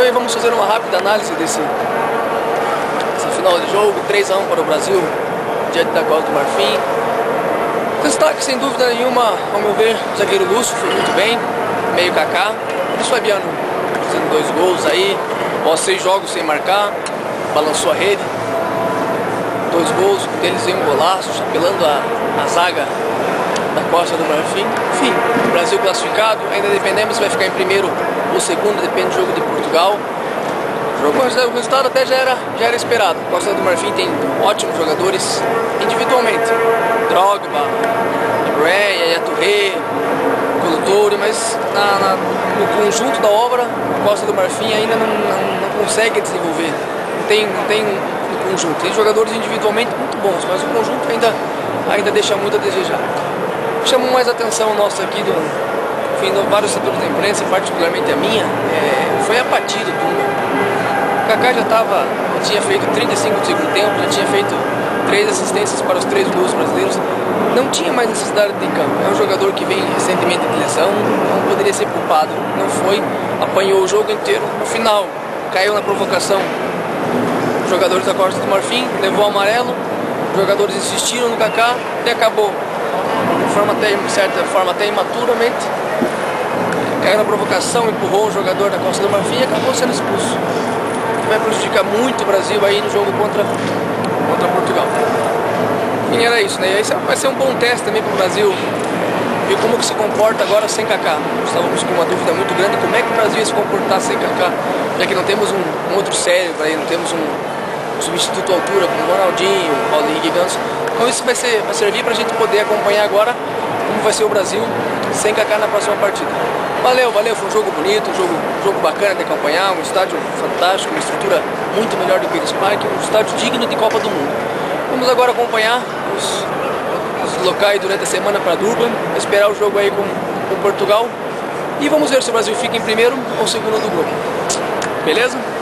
aí vamos fazer uma rápida análise desse final de jogo. 3-1 para o Brasil diante da Costa do Marfim. Destaque sem dúvida nenhuma, ao meu ver, o zagueiro Lúcio foi muito bem, meio Kaká. Luiz Fabiano fazendo 2 gols aí, após 6 jogos sem marcar, balançou a rede. 2 gols, um deles em um golaço, chapelando a zaga da Costa do Marfim. Enfim, o Brasil classificado, ainda dependemos se vai ficar em primeiro ou segundo, depende do jogo de Portugal. O resultado até já era esperado. A Costa do Marfim tem ótimos jogadores individualmente, Drogba, Ibrea, Yaya Touré, Kolo Touré, mas no conjunto da obra, a Costa do Marfim ainda não consegue desenvolver. Não tem um conjunto. Tem jogadores individualmente muito bons, mas o conjunto ainda deixa muito a desejar. Chamou mais atenção nossa aqui de vários setores da imprensa, particularmente a minha, foi a apatia do Dunga. O Kaká já tinha feito 35 do segundo tempo, já tinha feito 3 assistências para os 3 gols brasileiros. Não tinha mais necessidade de campo. É um jogador que vem recentemente de lesão, não poderia ser poupado. Não foi, apanhou o jogo inteiro. No final, caiu na provocação. Os jogadores da Costa do Marfim, levou o amarelo. Os jogadores insistiram no Kaká e acabou, de certa forma até imaturamente, caiu na provocação, empurrou o jogador da Costa do Marfim e acabou sendo expulso. Vai prejudicar muito o Brasil aí no jogo contra Portugal. E era isso, né? Esse vai ser um bom teste também para o Brasil ver como que se comporta agora sem Kaká. Estávamos com uma dúvida muito grande como é que o Brasil ia se comportar sem Kaká, já que não temos um outro cérebro aí, não temos um substituto à altura como Ronaldinho, Paulo Henrique Ganso. Então isso vai servir para a gente poder acompanhar agora como vai ser o Brasil sem Kaká na próxima partida. Valeu, foi um jogo bonito, um jogo bacana de acompanhar, um estádio fantástico, uma estrutura muito melhor do que o Allianz Parque, um estádio digno de Copa do Mundo. Vamos agora acompanhar os locais durante a semana para Durban, esperar o jogo aí com Portugal e vamos ver se o Brasil fica em primeiro ou segundo do grupo. Beleza?